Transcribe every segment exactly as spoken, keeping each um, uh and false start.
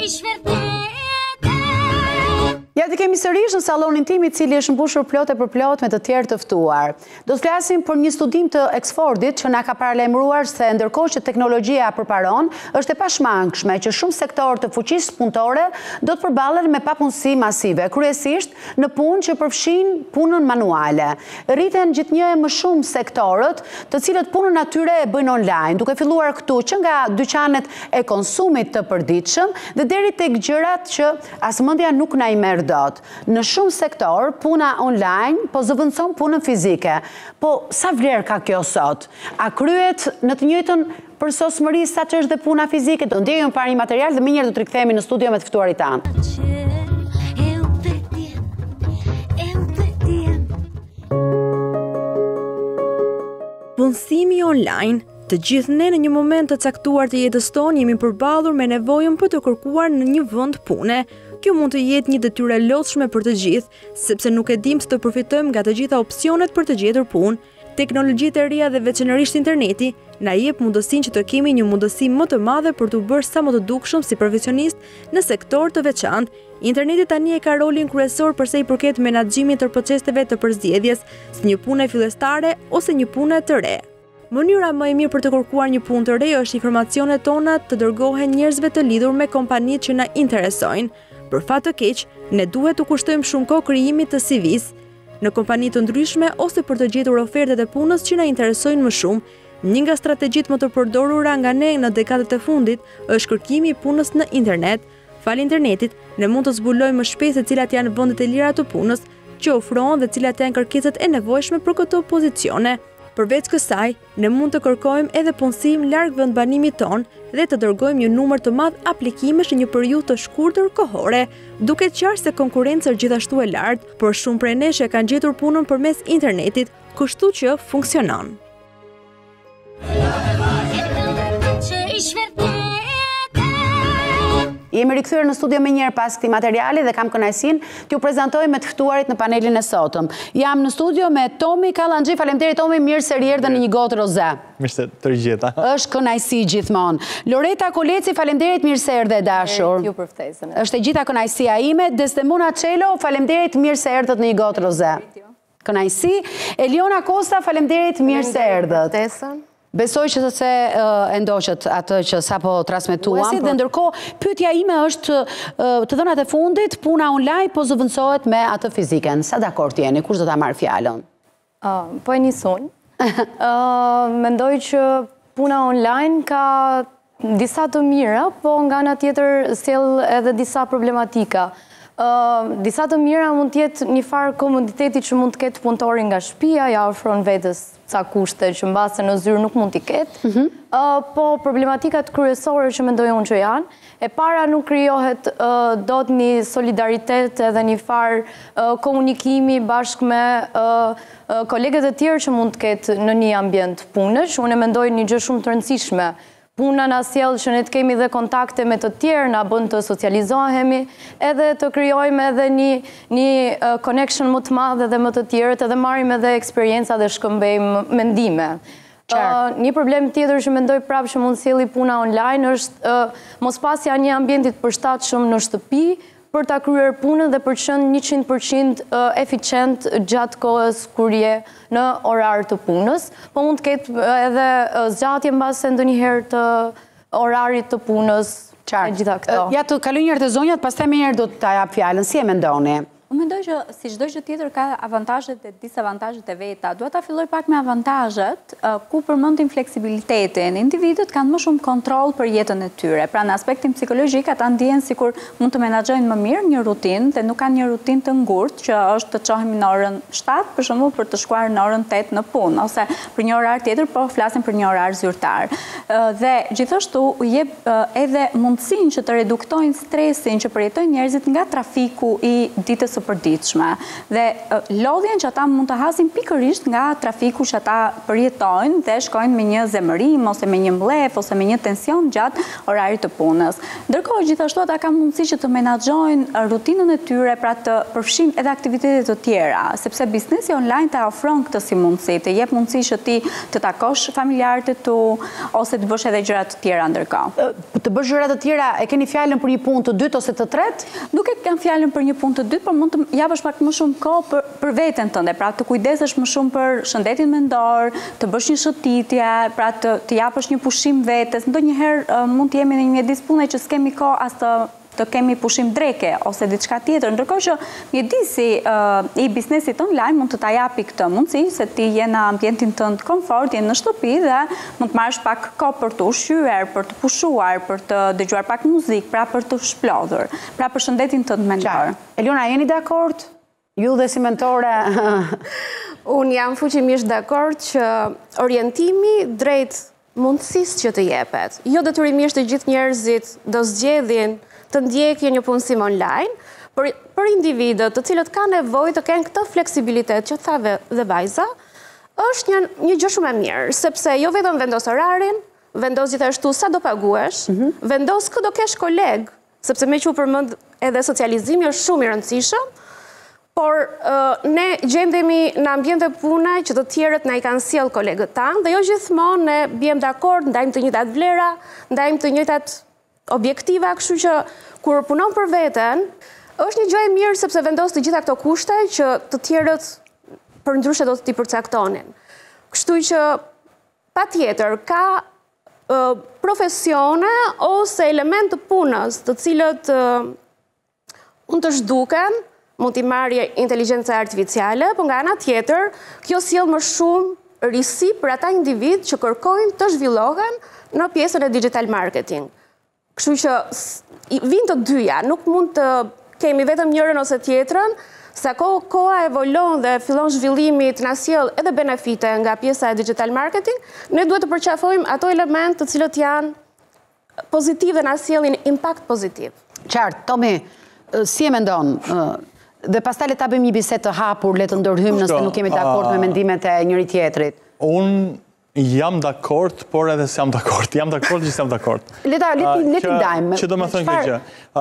Ja të kemi sërish në salonin tim i cili është mbushur plot e për plot me të tjerë të ftuar. Do të flasim për një studim të Oxfordit që na ka paralajmëruar se ndërkohë që teknologjia përparon, është e pashmangshme që shumë sektor të fuqisë punëtore do të përballen me papunësi masive, kryesisht në punë që përfshin punën manuale. Rriten gjithnjë e më shumë sektorët, të cilët punën atyre e bëjnë online, duke filluar këtu që nga dyqanet e konsumit të përditshëm dhe deri tek gjërat që asmendja nuk na i merr dot. Në shumë sektor, puna online po zëvendëson punën fizike. Po sa vlerë ka kjo sot? A kryhet në të njëjtën përsosmëri sa që është dhe puna fizike? Do ndjejmë para një material dhe më njëherë do të rikthehemi në studio me të ftuarit tanë. Punësimi online. Të gjithë ne në një moment të caktuar të jetës tonë jemi përballur me nevojën për të kërkuar në një vend pune. Kjo mund të jetë një detyrë e lodhshme për të gjithë, sepse nuk e dimë se të përfitojmë nga të gjitha opsionet për të gjetur punë. Teknologjitë e reja dhe veçanërisht interneti na jep mundësinë që të kemi një mundësi më të madhe për të bërë sa më të dukshëm si profesionist në sektor të veçantë. Interneti tani e ka rolin kryesor përsa i përket menaxhimit të proceseve të përzgjedhjes, si një punë fillestare ose një punë të re. Mënyra më e mirë për të kërkuar një punë të re është informacionet tona të dërgohen njerëzve të lidhur me kompanitë që na interesojnë. Për fat të keq, ne duhet të kushtojmë shumë kohë krijimit të C V-s në kompani të ndryshme ose për të gjetur ofertat e punës që na interesojnë më shumë. Një nga strategjitë më të përdorura nga ne në dekadet e fundit është kërkimi i punës në internet. Fal internetit, ne mund të zbulojmë më shpejt se cilat janë vendet e lira të punës që ofrohen dhe cilat janë kërkesat e nevojshme për këto pozicione. Përveç kësaj, ne mund të kërkojmë edhe punësim larg vendbanimit ton dhe të dërgojmë një numër të madh aplikimesh në një periudhë të shkurtër kohore, duke qartë se konkurenca është gjithashtu e lartë, por shumë prej nesh e kanë gjetur punën përmes internetit, kështu që funksionon. Jemi rikthyer në studio më njëherë pas këtij materiali dhe kam kënaqësinë t'ju prezantoj me të ftuarit në panelin e sotëm. Jam në studio me Tomi Kallaxhi. Faleminderit Tomi, mirë se rrierdhën në një gotë roze. Mirë se të rigjeta. Është kënaqësi gjithmonë. Loreta Koleci, faleminderit, mirë se erdhe dashur. Ju për ftesën. Është e gjitha kënaqësia ime. Desdemona Çelo, faleminderit, mirë se erdhët në një gotë roze. Kënaqësi. Eliona Kosta, faleminderit, mirë se erdhët. Besoj që se e ndoqët atë që sapo transmetuam, dhe ndërkohë pyetja ime është të dhënat e fundit, puna online po zëvendësohet me atë fiziken. Sa dakord jeni? Kush do ta marr fjalën? Po e nisun. Mendoj që puna online ka disa të mira, po nga ana tjetër sjell edhe disa problematika. Disa të mira mund të jetë një farë komoditeti që mund të ketë punëtori nga shtëpia, ja ofron vetes ca kushte që mbase në zyrë nuk mund t'i ketë, po problematikat kryesore që mendoj unë që janë, e para nuk krijohet dot një solidaritet edhe një farë komunikimi bashkë me kolegët e tjerë që mund të ketë në një ambient punësh. Unë e mendoj një gjë shumë të rëndësishme. Puna na sjell që ne të kemi dhe kontakte me të tjerë, na bën të socializohemi, edhe të krijojmë edhe një një connection më të madh edhe më të tjerët, edhe marrim edhe eksperjenca dhe shkëmbejmë mendime. Një problem tjetër që mendoj prapë që mund sjelli puna online është mospasja e një ambientit përshtatshëm në shtëpi për ta kryer punën dhe për të qenë njëqind përqind eficient gjatë kohës kur je në orar të punës, po mund të ketë edhe zgjatje mbase ndonjëherë të orarit të punës e gjitha këto. Ja të kaloj një herë te zonjat, pastaj më njëherë do ta jap fjalën. Si e mendoni? Unë mendoj që si çdo gjë tjetër ka avantazhet dhe disavantazhet e veta. Dua ta filloj pak me avantazhet, ku përmendim fleksibilitetin. Individët kanë më shumë kontroll për jetën e tyre. Pra në aspektin psikologjik ata ndjehen sikur mund të menaxhojnë më mirë një rutinë dhe nuk kanë një rutinë të ngurtë që është të çohemi në orën shtatë për shembull për të shkuar në orën tetë në punë ose për një orar tjetër, po flasim për një orar zyrtar. Dhe gjithashtu u jep edhe mundësinë që të reduktojnë stresin që përjetojnë njerëzit nga trafiku i ditës së përditshme. Dhe lodhjen që ata mund të hasin pikërisht nga trafiku që ata përjetojnë dhe shkojnë me një zemërim ose me një mlef ose me një tension gjatë orarit të punës. Ndërkohë gjithashtu ata kanë mundësi që të menaxhojnë rutinën e tyre, pra të përfshijnë edhe aktivitete të tjera, sepse biznesi online ta ofron këtë si mundësi, të jep mundësi që ti të takosh familjarët e tu ose të bësh edhe gjëra të tjera ndërkohë. Të bësh gjëra të tjera, e keni fjalën për një punë të dytë ose të tretë? Nuk e kam fjalën për një punë të dytë, por mund të japësh pak më shumë kohë për, për veten tënde, pra të kujdesesh më shumë për shëndetin mendor, të bësh një shëtitje, pra të, të japësh një pushim vetes. Ndonjëherë uh, mund të jemi në një mjedis pune që s'kemi kohë as të të kemi pushim dreke ose diçka tjetër, ndërkohë që mjedisi uh, i biznesit online mund të ta japi këtë mundësi se ti je në ambientin tënd komfort, je në shtëpi dhe mund të marrësh pak kohë për të ushqyer, për të pushuar, për të dëgjuar pak muzikë, pra për të shplodhur, pra për shëndetin tënd mendor. Eliona, jeni dakord? Ju dhe si mentore? Unë jam fuqimisht dakord që orientimi drejt mundësisë që të jepet. Jo detyrimisht të gjithë njerëzit do zgjedhin të ndjekje një punësim online, për, për individët të cilët ka nevojë të kenë këtë fleksibilitet që thave dhe vajza, është një, një gjë shumë e mirë, sepse jo vetëm vendos orarin, vendos gjithashtu sa do paguesh, mm -hmm. vendos kë do kesh koleg, sepse me që u përmend edhe socializimi është shumë i rëndësishëm, por uh, ne gjendemi në ambjente pune që të tjerët na i kanë sjell kolegët tanë, dhe jo gjithmonë ne bjem dakord, ndajmë të njëjtat vlera, ndajmë të njëjtat objektiva, kështu që kur punon për veten, është një gjë e mirë sepse vendos të gjitha këto kushte që të tjerët përndryshe do të t'i përcaktonin. Kështu që patjetër ka uh, profesione ose element të punës të cilët uh, mund të zhduken, mund t'i marrë inteligjenca artificiale, por nga ana tjetër, kjo sjell më shumë risi për ata individ që kërkojnë të zhvillohen në pjesën e digital marketing. Kështu që vinë të dyja, nuk mund të kemi vetëm njërën ose tjetrën, sa ko, koha evolon dhe fillon zhvillimi të na sjell edhe benefite nga pjesa e digital marketing, ne duhet të përqafojmë ato element të cilët janë pozitiv dhe na sjellin impact pozitiv. Qartë, Tomi, si e mendon? Dhe pastaj le ta bëjmë një bisedë të hapur, le të ndërhyjmë nëse nuk jemi dakord me mendimet e njëri tjetrit. Unë jam dakord, por edhe s'jam dakord. Jam dakord që s'jam dakord. Leta, le t'i dajmë. Që do më thënë këtë gjë.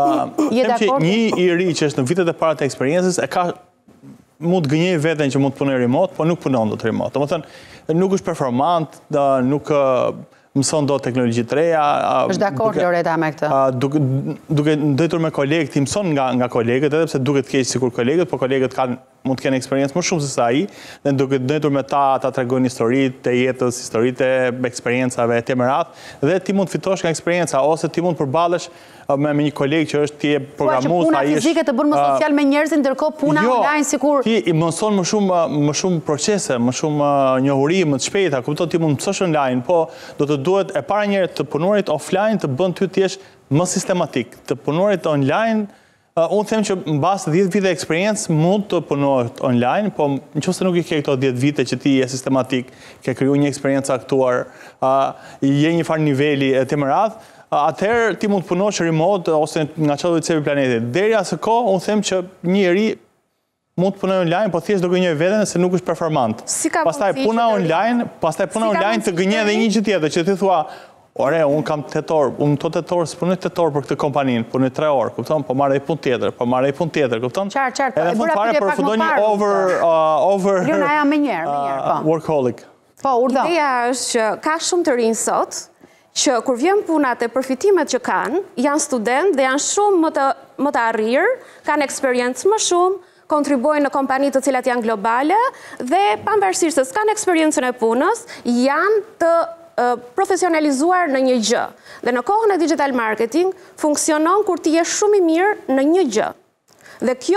Them që një i ri që është në vitet e para të eksperiencës, e ka mund të gënjej veten që mund të punojë remote, por nuk punon dot remote. Domethënë, nuk është performant, nuk mëson do teknologji të reja. Është dakord Loreta me këtë. Duke duke ndëtur me kolegë, ti mëson nga nga kolegët, edhe pse duket keq sikur kolegët, por kolegët kanë mund të kenë eksperiencë më shumë se sa ai, dhe duke ndëtur me ta, ta tregojnë historitë të jetës, historitë e eksperiencave etj me radhë, dhe ti mund të fitosh nga eksperienca ose ti mund të përballesh me, me një koleg që është ti e programues, ai është. Puna fizike të bën më social me njerëzit, ndërkohë puna jo, online sikur ti i mëson më shumë më shumë procese, më shumë njohuri, më të shpejta, kupton ti mund të mësosh online, po do të duhet e para njëherë të punuarit offline të bën ty të jesh më sistematik, të punuarit online. Uh, unë them që në basë dhjetë vite eksperiencë mund të punohet online, po në qoftë se nuk i ke këto dhjetë vite që ti je sistematik, ke kriju një eksperiencë aktuar, uh, je një farë niveli e të më radhë, uh, atëherë ti mund të punosh remote ose nga çdo cepi planetit. Deri asë kohë, unë them që njëri mund të punoj online, po thjesht do gënjej veten se nuk është performant. Si pastaj puna online, pastaj puna si online të gënjej edhe një gjë tjetër, që ti thua ore, unë kam tetor, unë të tetor, së punoj tetor për këtë kompaninë, punoj tre orë, kupton, po marrë e punë tjetër, po marrë e punë tjetër, kupton? Qartë, qartë, edhe fund fare përfundon një over, uh, over Luna ja me njerë, me njerë, po. Workaholic. Po, urdhë. Ideja është që ka shumë të rinj sot, që kur vjen punat e përfitimet që kanë, janë student dhe janë shumë më të, më të arrirë, kanë eksperiencë më shumë, kontribuojnë në kompani të cilat janë globale, dhe pavarësisht se s'kanë eksperiencën e punës, janë të profesionalizuar në një gjë. Dhe në kohën e digital marketing funksionon kur ti je shumë i mirë në një gjë. Dhe kjo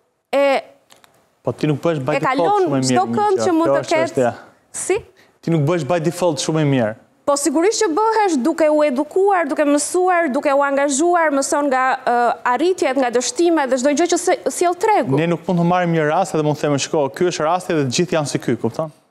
e po ti nuk bësh by e default kalon shumë e mirë. çdo kënd që mund të ketë. Si? Ti nuk bësh by default shumë e mirë. Po sigurisht që bëhesh duke u edukuar, duke mësuar, duke u angazhuar, mëson nga uh, arritjet, nga dështimet dhe çdo gjë që sjell tregu. Ne nuk mund të marrim një rast dhe mund të them shko, ky është rasti dhe të gjithë janë si ky, kupton?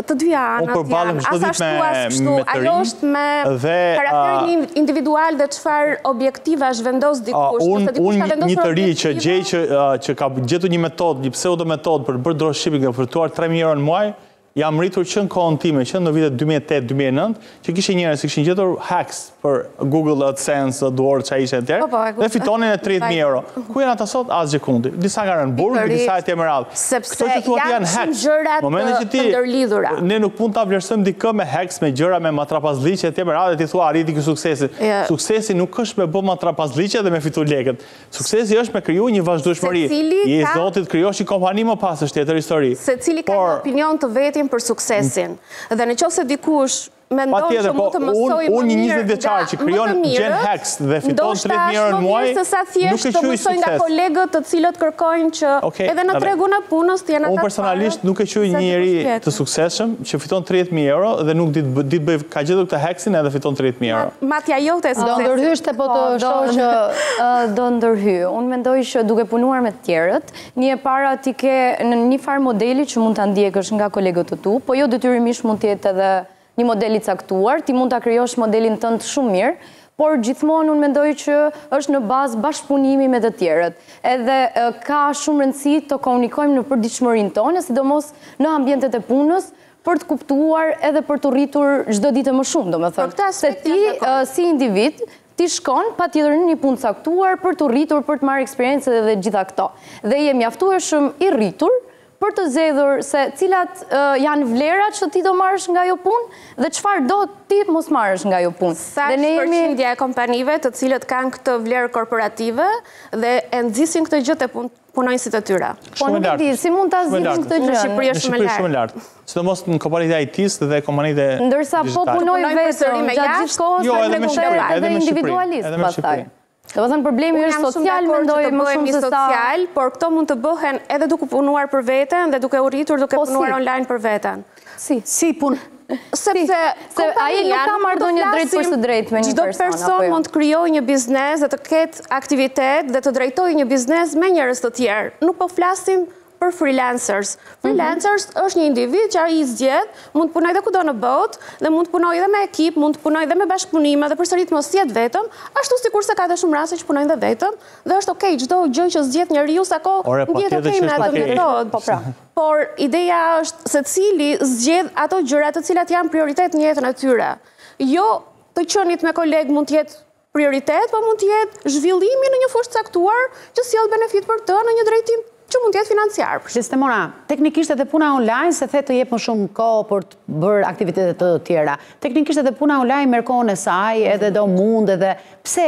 të dyja anët janë. As ashtu as kështu. Ajo është me karakterin individual dhe çfarë objektivash vendos dikush. Unë një të ri që gjej që ka gjetur një metodë, një pseudo metodë për të bërë dropshipping dhe flutuar tre mijë euro në muaj, jam rritur që në kohën time, që në vitet dy mijë e tetë dy mijë e nëntë, që kishe njerëz që kishin gjetur hacks për Google AdSense, AdWords, që ishe e tjerë, dhe fitonin e tridhjetë mijë euro. Ku janë ata sot? Asgjë kundi. Disa ka rënë burg, disa e tjerë me radhë. Sepse janë shumë gjërat të ndërlidhura. Ne nuk mund ta vlerësojmë dikë me hacks, me gjëra, me matrapazliqe e tjerë me radhë, dhe ti thua arriti ky suksesi. Suksesi nuk është me bë matrapazliqe dhe me fitu lekët. Suksesi është me kriju një vazhdueshmëri. I Zotit krijosh një kompani më pas, është tjetër histori. Secili ka një opinion të vetin për suksesin. Dhe në qoftë se dikush mendon që mund të mësoj më unë një mirë njëzet vjeçar që krijon Gen Hacks dhe fiton tridhjetë mijë euro në muaj, se sa thjesht të mësoj nga kolegët të cilët kërkojnë që edhe në tregun e punës të jenë ata. Unë personalisht nuk e quaj një njeri të suksesshëm që fiton tridhjetë mijë euro dhe nuk ditë bëj ka gjetur këtë hacksin edhe fiton tridhjetë mijë euro. Matja jote do ndërhysh te po të shoh që do ndërhy. Unë mendoj që duke punuar me të tjerët, një e para ti ke në një farë modeli që mund ta ndjekësh nga kolegët të tu, po jo detyrimisht mund të jetë edhe një model i caktuar, ti mund ta krijosh modelin tënd shumë mirë, por gjithmonë unë mendoj që është në bazë bashkëpunimi me të tjerët. Edhe ka shumë rëndësi të komunikojmë në përditshmërinë tonë, sidomos në ambientet e punës, për të kuptuar edhe për të rritur çdo ditë më shumë, domethënë. Se ti si individ ti shkon pa tjetër në një punë caktuar për të rritur, për të marrë eksperiencë dhe gjitha këto. Dhe je mjaftueshëm i rritur për të zgjedhur se cilat janë vlerat që ti do marrësh nga ajo punë dhe çfarë do ti mos marrësh nga ajo punë. Sa përqindja e kompanive të cilët kanë këtë vlerë korporative dhe e nxisin këtë gjë te punonjësit e tyre. Po nuk e di, si mund ta zgjidhin këtë gjë? Në Shqipëri është shumë e lartë. Sidomos në kompanitë e I T-s dhe kompanitë e ndërsa po punoj vetëm gjatë gjithë kohës edhe individualist pastaj. Dhe vëthën problemi është social, mendoj më shumë se sa... social, por këto mund të bëhen edhe duke punuar për veten dhe duke u rritur duke punuar online për veten. Si? Si pun... Sepse ai nuk ka marrëdhënie drejt për së drejtë me një person. Çdo person mund të krijojë një biznes dhe të ketë aktivitet dhe të drejtojë një biznes me njerëz të tjerë. Nuk po flasim për freelancers. Freelancers është një individ që ai i zgjedh, mund të punojë edhe kudo në botë dhe mund të punojë edhe me ekip, mund të punojë edhe me bashkëpunime dhe përsërit mos jetë vetëm, ashtu sikur se ka edhe shumë raste që punojnë edhe vetëm dhe është okay çdo gjë që zgjedh njeriu sako ndihet okay me atë metodë. Po pra. Por ideja është se cili zgjedh ato gjëra të cilat janë prioritet në jetën e tyre. Jo të qenit me koleg mund të jetë prioritet, po mund të jetë zhvillimi në një fushë caktuar që sjell benefit për të në një drejtim që mund të jetë financiar. Sistemora, teknikisht edhe puna online se the të jep më shumë kohë për të bërë aktivitete të tjera. Teknikisht edhe puna online merr kohën e saj, edhe do mund edhe pse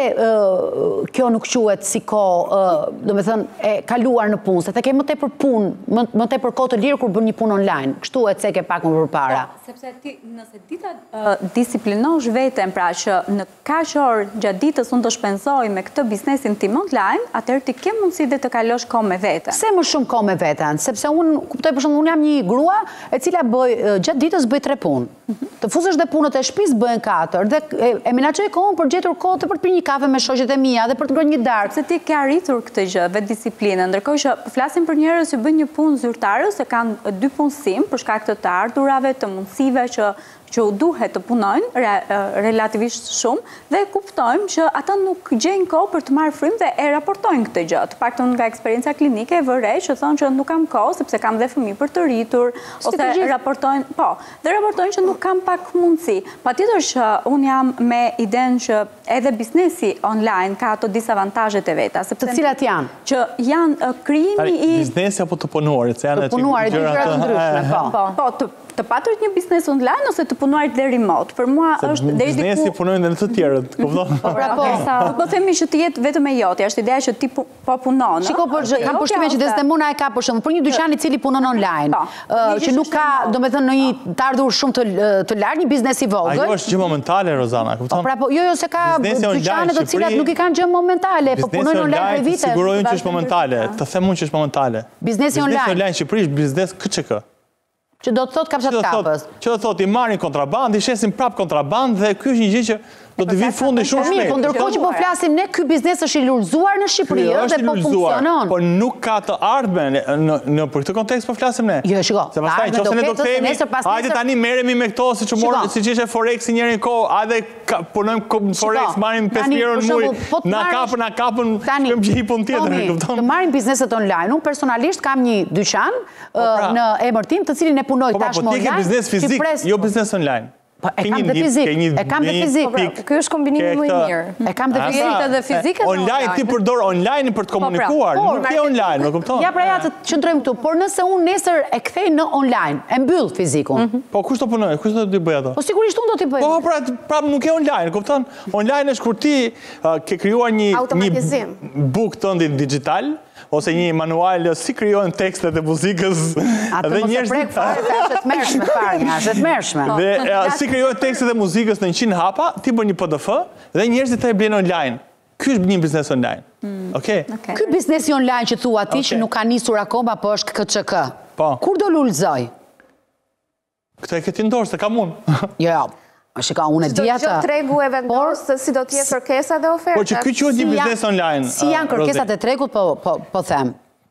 kjo nuk quhet si kohë, domethënë e kaluar në punë, se the ke më tepër punë, më tepër kohë të lirë kur bën një punë online. Kështu e ceke pak më përpara. Sepse ti nëse dita disiplinosh veten, pra që në kaq orë gjatë ditës unë të shpenzoj me këtë biznesin tim online, atëherë ti ke mundësi dhe të kalosh kohë me veten. Se më shumë kohë me veten, sepse unë kuptoj për shembull unë jam një grua e cila bëj gjatë ditës bëj tre punë. Të fusesh dhe punët e shtëpisë bëhen katër dhe e menaxhoj kohën për gjetur kohë për të pirë një kafe me shoqet e mia dhe për të ngrënë një darkë. Se ti ke arritur këtë gjë, vetë disiplinën, ndërkohë që flasim për njerëz që bëjnë një punë zyrtare ose kanë dy punësim për shkak të të ardhurave, të mundësive që që u duhet të punojnë relativisht shumë dhe kuptojmë që ata nuk gjejnë kohë për të marrë frymë dhe e raportojnë këtë gjë. Të paktën nga eksperjenca klinike e vëre që thonë që nuk kam kohë sepse kam dhe fëmijë për të rritur ose raportojnë, po, dhe raportojnë që nuk kam pak mundësi. Patjetër që un jam me idenë që edhe biznesi online ka ato disavantazhet e veta, sepse të cilat janë që janë krijimi i biznesi apo të punuarit, se janë të punuarit gjëra të ndryshme, po. Po, të paturit një biznes online ose të punuarit dhe remote. Për mua është deri diku... Biznesi punojnë dhe në të tjerët, kupton? Po, po themi që të jetë vetëm e jote, është ideja që ti po punon. Shiko, kam përshtypjen që Desdemona e ka për shembull, për një dyqan i cili punon online, që nuk ka, domethënë, në një të ardhur shumë të lartë, një biznes i vogël. Ajo është gjë momentale, Rozana, kupton? Pra po, jo, jo, se ka dyqane të cilat nuk i kanë gjë momentale, po punojnë online për vite. Sigurojnë që është momentale, të them unë që është momentale. Biznesi online. Biznesi online në Shqipëri është biznes K Ç K. Që do të thotë kapshat kapës. Që do të thotë i marrin kontrabandë, i shesin prap kontrabandë dhe ky është një gjë që do të vi fundi shumë shpejt. Po ndërkohë që po flasim ne, ky biznes është i lulëzuar në Shqipëri dhe po funksionon. Po nuk ka të ardhmen në për këtë kontekst po flasim ne. Jo, shiko. Se pastaj nëse ne do të themi, hajde tani merremi me këto siç u mor, siç ishte Forex njërin kohë, hajde punojmë Forex, marrim pesë mijë euro në muaj, na kapën, na kapën, kemi një punë tjetër, kupton? Të marrim bizneset online. Unë personalisht kam një dyqan në emër tim, të cilin e punoj tashmë online. Po ti ke biznes fizik, jo biznes online. E kam dhe fizik, e kam dhe fizik. Kjo është kombinimi më i mirë. E kam dhe fizik dhe fizike. Online, ti përdor online për të komunikuar, nuk e online, më kupton? Ja, pra ja të qëndrojmë këtu, por nëse unë nesër e kthej në online, e mbyll fizikun. Po, kush të punoj, kush të t'i bëj ato? Po, sigurisht unë do t'i bëj. Po, pra, pra nuk e online, kupton? Online është kur ti ke krijuar një buk tëndi digital, ose një manual si krijohen tekstet e muzikës dhe njerëzit është të mërshme fare, është të mërshme. Dhe si krijohen tekstet e muzikës në njëqind hapa, ti bën një P D F dhe njerëzit e blen online. Ky është një biznes online. Okej. Ky biznesi online që thua ti që nuk ka nisur akoma, po është K Ç K. Po. Kur do lulëzoj? Këtë e këti ndorë, se ka mund. Jo. Shika, unë e dhja të... Çdo tregu e vendosë si do t'jetë kërkesa dhe ofertat. Por që ky quhet një biznes online. Si janë kërkesat e tregut, po them?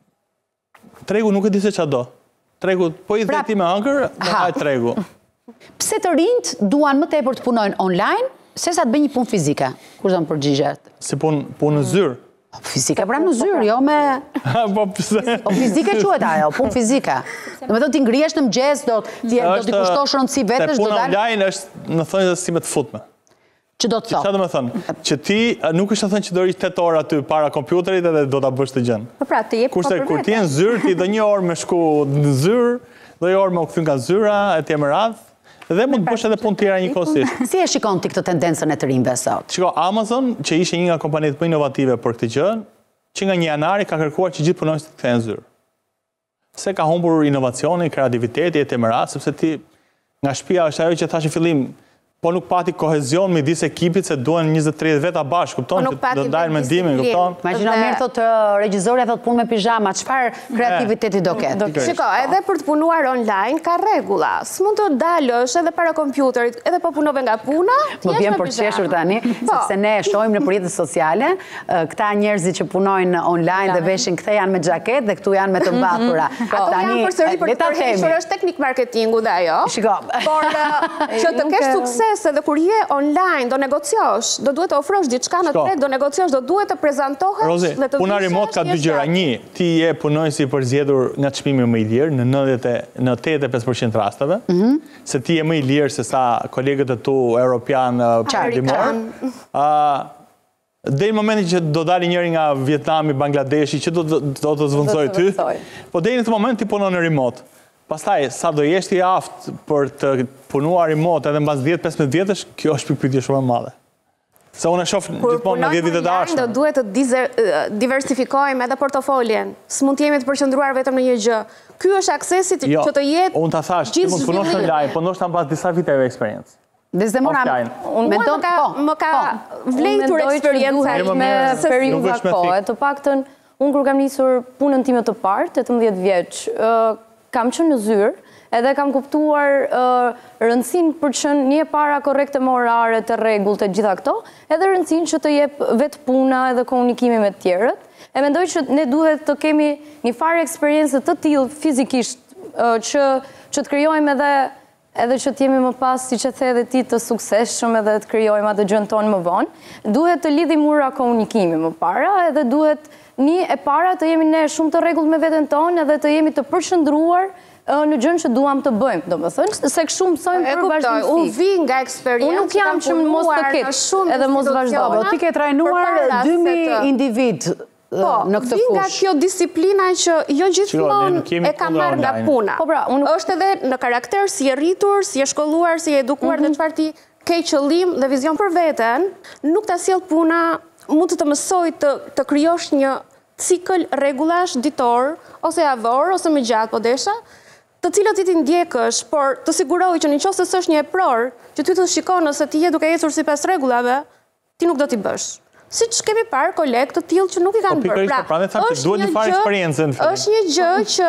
Tregu nuk e di se çfarë do. Tregu, po i dhe ti me ëngër, do haj tregu. Pse të rinjt duan më tepër të punojnë online, sesa të bëjnë një punë fizike? Kur do më përgjigjet? Si punë në zyrë. Fizike pra në zyrë, jo me... Po pëse? Po fizike quhet ajo, punë fizike. Dhe me thonë t'i ngrihesh në mëgjes, do t'i kushtosh rëndësi vetësh, do dalë... Se punë online është, në thonjë dhe si me të futme. Që do të thotë? Që do me thonë? Që ti nuk është të thënë që do rishtë tetë orë aty para kompjuterit edhe do t'a bësh të gjënë. Po pra, ti jep pa për vete. Kurse kur ti e në zyrë, ti do një orë me shku në zyrë, do një orë me u këthyn nga zyra, e ti e më radhë, dhe mund të bësh edhe punë tjera njëkohësisht. Si e shikon ti këtë tendencën e të rinjve sot? Shiko, Amazon, që ishte një nga kompanitë më inovative për këtë gjë, që nga një janari ka kërkuar që gjithë punonjësit të kthehen zyrë. Se ka humbur inovacioni, kreativiteti e temëra, sepse ti nga shtëpia është ajo që thash në fillim, po nuk pati kohezion midis ekipit se duhen njëzet tridhjet veta bashkë, kupton, që do ndajnë mendimin, kupton. Imagjino mirë thotë regjizorja thotë punë me pijama, çfarë kreativiteti do ketë? Shiko, edhe për të punuar online ka rregulla. S'mund të dalësh edhe para kompjuterit, edhe po punove nga puna, më vjen për qeshur tani, sepse ne shohim në rrjetet sociale, këta njerëzit që punojnë online dhe veshin këthe janë me xhaketë dhe këtu janë me të mbathura. Ato janë përsëri për të përhequr, është teknik marketingu dhe ajo. Shiko. Por që të kesh sukses edhe kur je online, do negociosh, do duhet të ofrosh diçka në treg, do negociosh, do duhet të prezantohesh. Rozi, puna remote ka dy gjëra. Një, ti je punonjës i përzgjedhur nga çmimi më i lirë në nëntëdhjetë e pesë përqind rasteve, se ti je më i lirë se sa kolegët e tu europian dimor. Deri në momentin që do dali njëri nga Vietnami, Bangladeshi, që do të zvendësoj ty, po deri në këtë moment ti punon në remote. Pastaj, sa do jesh ti aftë për të punuar remote edhe mbas dhjetë pesëmbëdhjetë vjetësh, kjo është pikpyetje shumë e madhe. Se unë e shoh gjithmonë në dhjetë vitet e ardhshme. Do duhet të diversifikojmë edhe portofolien. S'mund të jemi të përqendruar vetëm në një gjë. Ky është aksesi që të jetë. Unë ta thash, ti mund të punosh online, po ndoshta mbas disa viteve eksperiencë. Desdemona, më ka vlejtur eksperjenca me periudha kohë. Të paktën, unë kur kam nisur punën time të parë, tetëmbëdhjetë vjeç, kam qenë në zyrë, edhe kam kuptuar rëndësinë për që një e para korrekte morare të rregullt të gjitha këto, edhe rëndësinë që të jep vetë puna edhe komunikimi me të tjerët. E mendoj që ne duhet të kemi një farë eksperiencë të tillë fizikisht që që të krijojmë edhe edhe që të jemi më pas, si që the edhe ti, të suksesshëm edhe të krijojmë atë gjën tonë më vonë. Duhet të lidhim ura komunikimi më para, edhe duhet një e para të jemi ne shumë të rregullt me veten tonë edhe të jemi të përqendruar në gjën që duam të bëjmë, domethënë, se kështu mësojmë për vazhdimsi. Unë vi nga eksperiencë. Unë nuk jam që mos të ketë edhe mos vazhdo. Ti ke trajnuar dy mijë individ në këtë fushë. Po, vi nga kjo disiplina që jo gjithmonë e ka marrë nga puna. Është edhe në karakter, si e rritur, si e shkolluar, si e edukuar dhe çfarë ti ke qëllim dhe vizion për veten, nuk ta sjell puna, mund të të mësoj të krijosh një cikël rregullash ditor ose javor ose më gjatë po desha, të cilët ti ti ndjekësh, por të siguroj që nëse s'është një epror, që ty të shikon nëse ti je duke ecur sipas rregullave, ti nuk do t'i bësh. Siç kemi parë kolegë të tillë që nuk i kanë bërë. Pra, është duhet një farë eksperiencë. Është një gjë që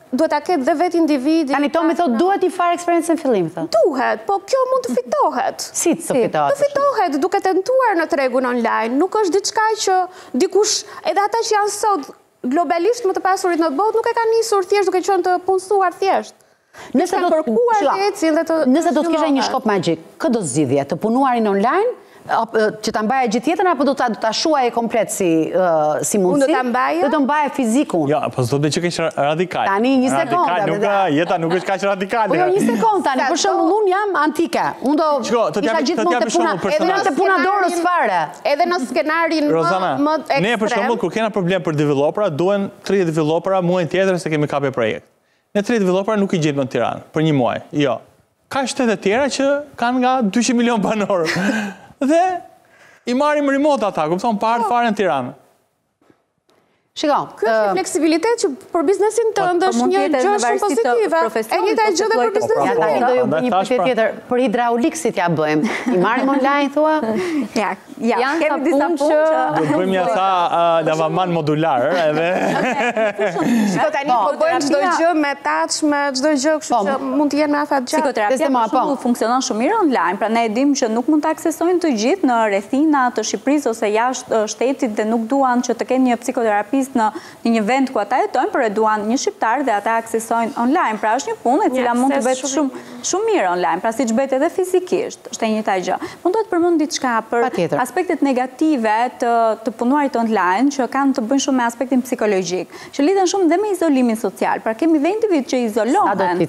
duhet ta ketë dhe vetë individi. Tani Tomi thotë duhet i farë eksperiencën në fillim, thotë. Duhet, po kjo mund të fitohet. Si të fitohet? Të fitohet duke tentuar në tregun online. Nuk është diçka që dikush, edhe ata që janë sot globalisht më të pasurit në botë, nuk e kanë nisur thjesht duke qenë të punësuar thjesht. Nëse do të Nëse do të kisha një shkop magjik, këtë do zgjidhje, të punuarin online, që ta mbaje gjithë jetën, apo do ta shuaje komplet si mundësi? Unë do ta mbaje? Do të mbaje fizikun. Ja, po s'do të që kesh radikal. Tani, një sekundë. Jeta nuk është kaq radikale. Po jo, një sekundë, tani, për shembull, unë jam antike. Unë do isha gjithmonë të puna, edhe në të puna dorës fare. Edhe në skenarin më ekstrem. Ne, për shembull, kur kena problem për developera, duhen tridhjetë developera muajin tjetër se kemi kapë projekt. Ne tridhjetë developera nuk i gjetë në Tiranë për një muaj. Jo. Ka shtete tjera që kanë nga dyqind milion banorë. Dhe i marim remote ata, kupton, pa ardhur fare në Tiranë. Shikon, ky është fleksibilitet që për biznesin tënd është një gjë shumë pozitive. E njëjta gjë edhe për biznesin. Ja tani do ju bëj një pyetje tjetër, për hidraulik si t'ja bëjmë? I marrim online thua? Ja, ja, kemi disa punë që do të bëjmë asa lavaman modular, edhe. Shikoj tani po bëjmë çdo gjë me touch, me çdo gjë, kështu që mund të jenë me afat gjatë. Psikoterapia për shembull funksionon shumë mirë online, pra ne e dimë që nuk mund të aksesojnë të gjithë në rrethina të Shqipërisë ose jashtë shtetit dhe nuk duan që të kenë një psikoterapist në një vend ku ata jetojnë, por e duan një shqiptar dhe ata aksesojnë online. Pra është një punë e cila mund të bëhet shumë shumë mirë online, pra siç bëhet edhe fizikisht, është e njëjta gjë. Mund të përmend diçka për aspektet negative të të punuarit online që kanë të bëjnë shumë me aspektin psikologjik, që lidhen shumë dhe me izolimin social. Pra kemi dhe individ që izolohen,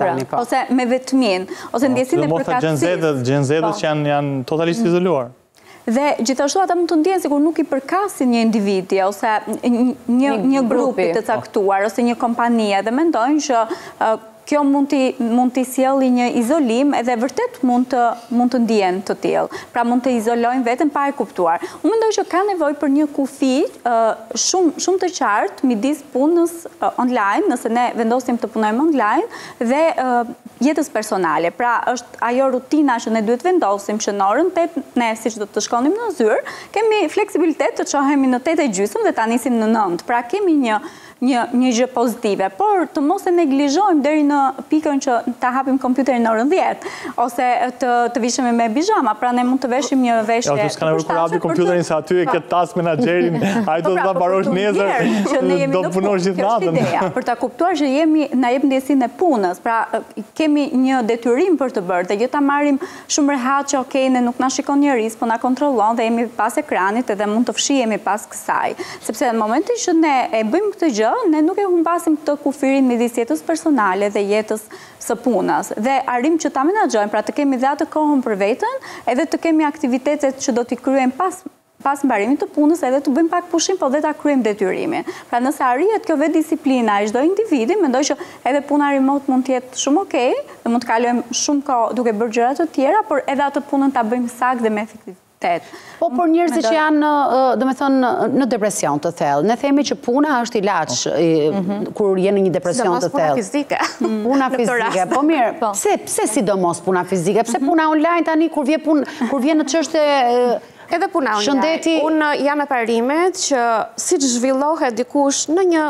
ose me vetmin, ose ndjesinë e përkatësisë. Gen Z-ët që janë janë totalisht izoluar. Dhe gjithashtu ata mund të ndjenë sikur nuk i përkasin një individi ose një, një grupi të caktuar ose një kompanie dhe mendojnë që uh, kjo mund të mund të sjellë një izolim edhe vërtet mund të mund të ndjenë të tillë. Pra mund të izolojnë veten pa e kuptuar. Unë mendoj që ka nevojë për një kufi uh, shumë shumë të qartë midis punës uh, online, nëse ne vendosim të punojmë online dhe uh, jetës personale. Pra është ajo rutina që ne duhet vendosim që në orën tetë ne siç do të shkonim në zyrë, kemi fleksibilitet të çohemi në tetë e gjysmë dhe ta nisim në nëntë. Pra kemi një një një gjë pozitive, por të mos e neglizhojmë deri në pikën që ta hapim kompjuterin në orën dhjetë ose të të vishim me bizhama. Pra ne mund të veshim një veshje. Ja, s'ka nevojë kur hapi kompjuterin se aty e ke task menaxherin, ai do të ta mbarosh nesër, do të punosh gjithë natën. Për ta kuptuar që jemi na jep ndjesinë e punës, pra kemi një detyrim për të bërë, dhe jo ta marrim shumë rehat që okay, ne nuk na shikon njerëz, po na kontrollon dhe jemi pas ekranit edhe mund të fshihemi pas kësaj. Sepse në momentin që ne e bëjmë këtë gjë, ne nuk e humbasim këtë kufirin midis jetës personale dhe jetës së punës. Dhe arrim që ta menaxhojmë, pra të kemi dhe atë kohën për veten, edhe të kemi aktivitetet që do t'i kryejmë pas pas mbarimit të punës, edhe të bëjmë pak pushim, po dhe ta kryejmë detyrimin. Pra nëse arrihet kjo vetë disiplina e çdo individi, mendoj që edhe puna remote mund të jetë shumë okay, dhe mund të kalojmë shumë kohë duke bërë gjëra të tjera, por edhe atë punën ta bëjmë saktë dhe me efektivitet. Po për njerëzit që janë, do me thonë, në depresion të thellë, ne themi që puna është ilaç kur jeni në një depresion të thellë. Puna fizike. Puna fizike. Po mirë, pse pse sidomos puna fizike? Pse puna online tani kur vjen punë, kur vjen në çështje edhe puna online. Unë jam me parimet që siç zhvillohet dikush në një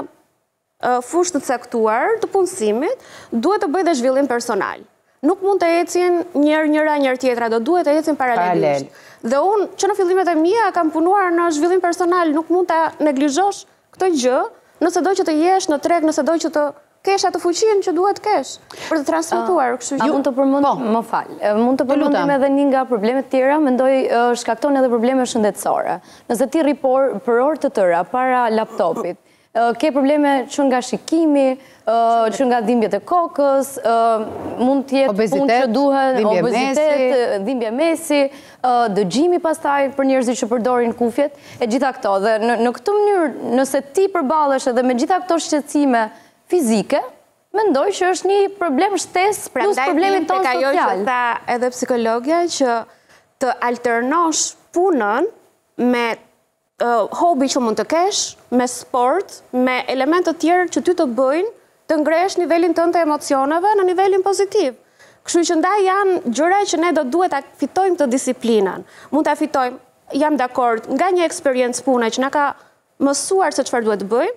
fushë të caktuar të punësimit, duhet të bëjë dhe zhvillim personal. Nuk mund të ecin njërë njëra njërë tjetra, do duhet të ecin paralelisht. Dhe unë që në fillimet e mia kam punuar në zhvillim personal, nuk mund të neglizhosh këtë gjë, nëse do që të jesh në treg, nëse do që të kesh atë fuqinë që duhet kesh për të transmetuar. A mund të përmend, më fal, mund të përmendim edhe një nga problemet tjera, mendoj shkakton edhe probleme shëndetësore. Nëse ti rri për orë të tëra para laptopit, ke probleme që nga shikimi, që nga dhimbjet e kokës, mund të jetë punë që duhet, obezitet, dhimbje mesi, dëgjimi pastaj për njerëzit që përdorin kufjet, e gjitha këto. Dhe në këtë mënyrë, nëse ti përballesh edhe me gjitha këto shqetësime fizike, mendoj që është një problem shtesë plus problemin tonë social. Ajo që tha edhe psikologja që të alternosh punën me hobi që mund të kesh, me sport, me elemente të tjerë që ty të bëjnë të ngresh nivelin tënd të emocioneve në nivelin pozitiv. Kështu që ndaj janë gjëra që ne do duhet ta fitojmë të disiplinën. Mund ta fitojmë, jam dakord, nga një eksperiencë pune që na ka mësuar se çfarë duhet të bëjmë,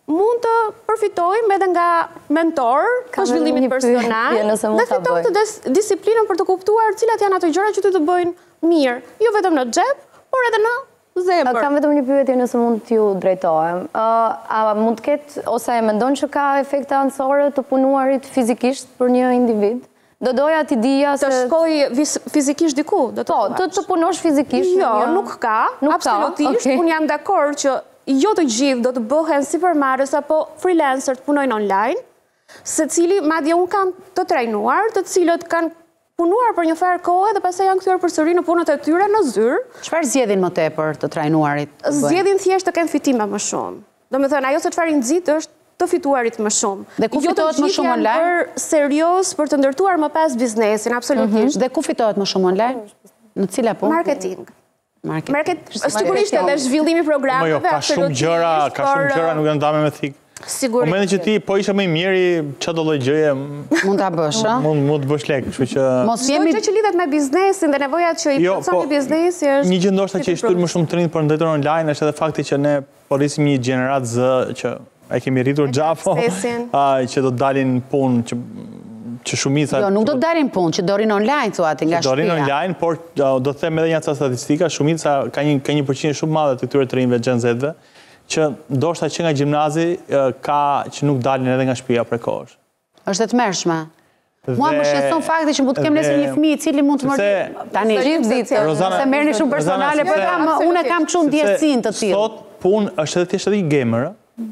mund të përfitojmë edhe nga mentor, për zhvillimin personal, dhe fitojmë të disiplinën për të kuptuar cilat janë ato gjëra që ty të bëjnë mirë, jo vetëm në xhep, por edhe në zemër. Kam vetëm një pyetje nëse mund t'ju drejtohem. A mund të ketë, ose e mendon që ka efekte anësore të punuarit fizikisht për një individ? Do doja t'i dija se... Të shkoj fizikisht diku? Po, të punosh fizikisht? Jo, nuk ka, absolutisht. Unë jam dakord që jo të gjithë do të bëhen si përmarrës apo freelancer të punojnë online, se cili, madje unë kam të trajnuar, të cilët kanë punuar për një farë kohë dhe pastaj janë kthyer përsëri në punët e tyre në zyrë. Çfarë zgjedhin më tepër të trajnuarit? Zgjedhin thjesht të kenë fitime më shumë. Domethënë, ajo se çfarë i nxit është të fituarit më shumë. Dhe ku fitohet më shumë online? Jo të gjithë janë për serios për të ndërtuar më pas biznesin, absolutisht. Dhe ku fitohet më shumë online? Në cila punë? Marketing. Sigurisht edhe zhvillimi programeve, ka shumë gjëra, ka shumë gjëra, nuk janë dame me thikë. Sigurisht. Momentin që ti po isha më i miri, çdo lloj gjëje mund ta bësh, ëh? Mund mund të bësh lek, kështu që mos jemi gjë që lidhet me biznesin dhe nevojat që i përcakton biznesi është. Një gjë ndoshta që i shtyr më shumë trend për ndërtuar online është edhe fakti që ne po rrisim një gjenerat Z që e kemi rritur gjafo, që do të dalin punë që që shumica... Jo, nuk do të dalin punë, që do rinë online, thuati, nga shtëpia. Do rinë online, por do të them edhe një ca statistika, shumica ka një ka një përqindje shumë madhe të këtyre të rinjve Gen Z-ve, që ndoshta që nga gjimnazi ka që nuk dalin edhe nga shtëpia prej kohësh. Është e tmerrshme. Mua më shqetëson fakti që mund të kem nesër një fëmijë i cili mund të më tani gjithë ditë. Se merrni shumë personale, por kam unë kam kështu ndjesinë të tillë. Sot punë është edhe thjesht edhe një gamer,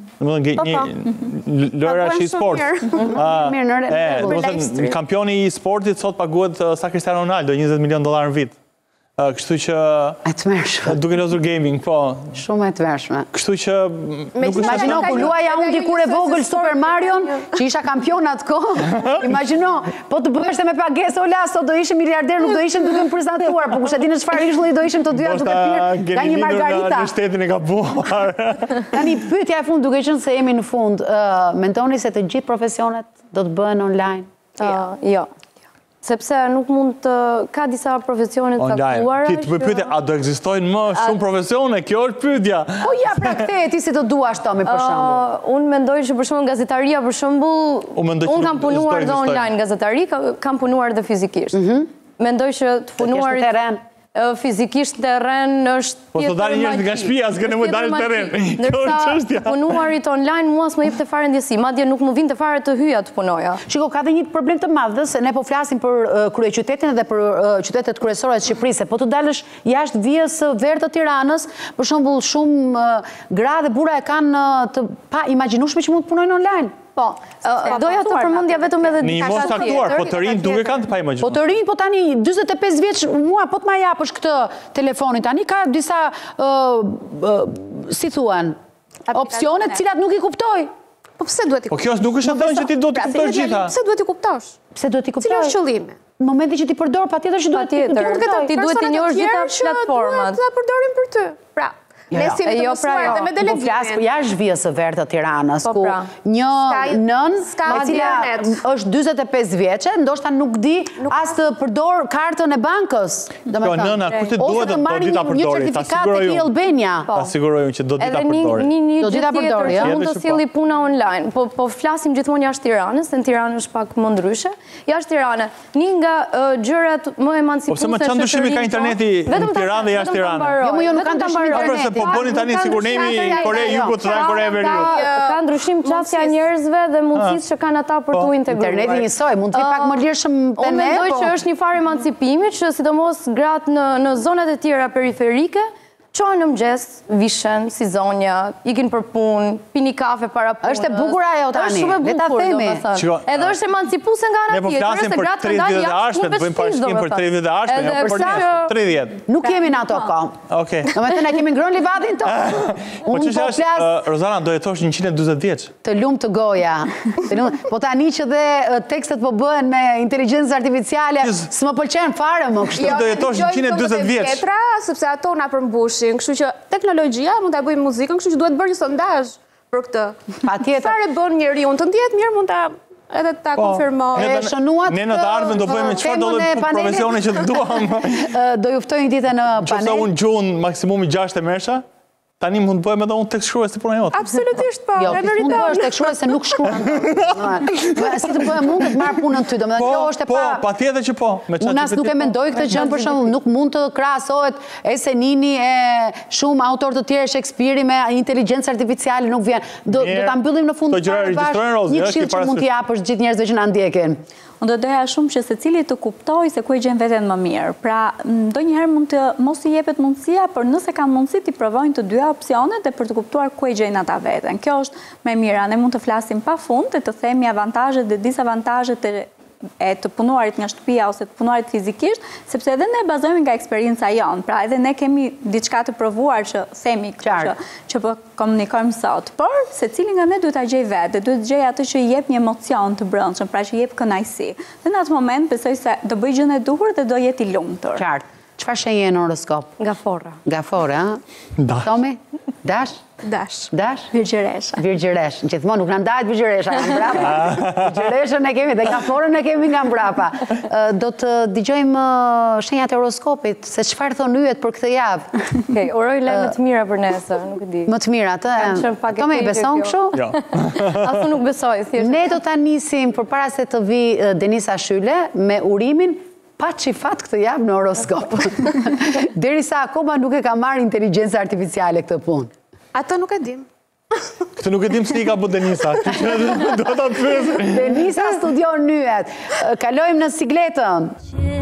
një lojra që i sport. Kampioni i sportit sot paguhet sa Cristiano Ronaldo, njëzet milion dollar në vit. Kështu që... E të mërshme. Duke lozur gaming, po. Shumë e të mërshme. Kështu që... Imagino, ku luaja unë dikur e vogël Super Marion, që isha kampion atë ko, imagino, po të bështe me pagesë, ola, sot do ishim miliarder, nuk do ishim duke më prezantuar, po kushe dinë çfarë ishulli do ishim të dyja duke pirë nga një margarita. Në shtetin e ka buar. Tani, pyetja e fund, duke qenë se jemi në fund, mendoni se të gjithë profesionet do të bëhen online? Jo. Sepse nuk mund të... Ka disa profesionet të aktuara... Ti të më pyetje, a do ekzistojnë më shumë profesione? Kjo është pyetja. Po ja, pra ktheje ti si të duash, Tomi, për shembull. Unë mendoj që për shembull gazetaria, për shembull, unë kam punuar dhe online gazetari, kam punuar dhe fizikisht. Mendoj që të punuarit fizikisht terren është po të dalin njerëz nga shtëpia, s'ke nevojë dalin në terren. Ndërsa punuarit online mua s'më jep të fare ndjesi, madje nuk më vinte fare të hyja të punoja. Shiko, ka dhe një problem të madh, se ne po flasim për kryeqytetin dhe për qytetet kryesore të Shqipërisë, po të dalësh jashtë vijës verë të Tiranës, për shembull shumë gra dhe burra e kanë të pa imagjinueshme që mund të punojnë online. Po, doja të përmendja vetëm edhe një mos aktuar, po të rinj duke kanë të pa imagjinuar. Po të rinj, po tani dyzet e pesë vjeç, mua po të ma japësh këtë telefonin, tani ka disa, si thuan, opsionet cilat nuk i kuptoj. Po pse duhet i kuptosh? Po kjo nuk është thënë që ti do të kuptosh gjitha. Pse duhet i kuptosh? Pse duhet i kuptosh? Cili është qëllimi? Në momentin që ti përdor, patjetër që duhet ti kuptosh. Ti duhet të njohësh gjitha platformat. Ta përdorin për ty. Pra, ne si të mësuar dhe me delegimin. Po flas për jashtë vijës së verë të Tiranës, ku një nën e cila është dyzet e pesë vjeçe, ndoshta nuk di as të përdor kartën e bankës. Domethënë, nëna, kur ti duhet do di ta përdori, ta siguroj unë. Albania. Ta siguroj unë që do di ta përdori. Do di ta përdori, ja. Mund të sjelli puna online, po po flasim gjithmonë jashtë Tiranës, se në Tiranë është pak më ndryshe. Jashtë Tiranës, një nga gjërat më emancipuese. Po pse më çan ndryshimi ka interneti në Tiranë dhe jashtë Tiranës? Jo, më jo nuk kanë ndryshim interneti. Po bënin tani sigur nemi Kore Jugut dhe Kore e Veriut. Ka ndryshim qasja njerëzve dhe mundësisë që kanë ata për tu integruar. Interneti njësoj, mund të vi pak më lirshëm të ne. Unë mendoj që është një farë emancipimi që sidomos gratë në zonat e tjera periferike, qojnë në mëgjes, vishen, si zonja, ikin për punë, pini kafe para punës. Është e bukur ajo tani, është shumë e le ta bukur, themi. Edhe është emancipuese nga ana tjetër, se gratë kanë dalë jashtë punës, bëjmë parashkim për tridhjetë vjet e ardhshme, jo për tridhjetë. Nuk kemi në ato kohë. Okej. Domethënë kemi ngrënë livadin tonë. Po çështja është, Rozana, do jetosh njëqind e dyzet vjeç. Të lumë të goja. Po tani që dhe tekstet po bëhen me inteligjencë artificiale, s'më pëlqen fare më kështu. Do jetosh njëqind e dyzet vjeç. Sepse ato na përmbushin. Kështu që teknologjia mund ta bëjë muzikën, kështu që duhet bërë një sondazh për këtë. Patjetër. Çfarë bën njeriu të ndihet mirë mund ta edhe ta konfirmoj. E shënuat. Ne në të ardhmen do bëjmë çfarë do lloj profesione që të duam. Do ju ftoj një ditë në panel. Nëse unë gjuhën maksimumi gjashtë e mersha, tani mund të bëhem edhe unë tek shkrues si puna jote. Absolutisht po, Jo, ti mund të bësh tek shkrues se nuk shkruan. Si të bëhem unë të marr punën ty, domethënë kjo është e Po, para. patjetër që po. Unë as nuk e mendoj këtë gjë për shembull, nuk mund të krahasohet Esenini e shumë autor të tjerë Shakespeare me inteligjencë artificiale, nuk vjen. Do do ta mbyllim në fund të një këshill që mund t'i japësh gjithë njerëzve që na ndjekin. Unë do doja shumë që secili të kuptoj se ku e gjen veten më mirë. Pra, ndonjëherë mund të mos i jepet mundësia, por nëse kanë mundësi të provojnë të dyja opsionet dhe për të kuptuar ku e gjejnë ata veten. Kjo është më e mira. Ne mund të flasim pafund e të themi avantazhet dhe disavantazhet e e të punuarit nga shtëpia ose të punuarit fizikisht, sepse edhe ne bazohemi nga eksperienca jonë. Pra, edhe ne kemi diçka të provuar që themi që që po komunikojmë sot. Por secili nga ne duhet ta gjej vetë, duhet të gjej atë që i jep një emocion të brendshëm, pra që i jep kënaqësi. Dhe në atë moment besoj se do bëj gjën e duhur dhe do jetë i lumtur. Qartë. Çfarë shenjë në horoskop? Gafora. Gafore, ha? Dash. Tomi? Dash? Dash. Dash? Virgjëresha. Virgjëresh. Gjithmonë nuk na ndahet virgjëresha nga mbrapa. Virgjëreshën e kemi dhe gaforën e kemi nga mbrapa. Do të dëgjojmë shenjat e horoskopit, se çfarë thon yjet për këtë javë. Okej, uroj lajme të mira për nesër, nuk e di. Më të mira, atë. Tomi beson kështu? Jo. Asu nuk besoj, thjesht. Ne do ta nisim përpara se të vi Denisa Shyle me urimin pa qifat këtë javë në horoskop. Derisa akoma nuk e ka marrë inteligjencë artificiale këtë punë. Ato nuk e dim. Këtë nuk e dim si i ka bu Denisa. Do ta pyes. Denisa studion nyjet. Kalojmë në sikletën.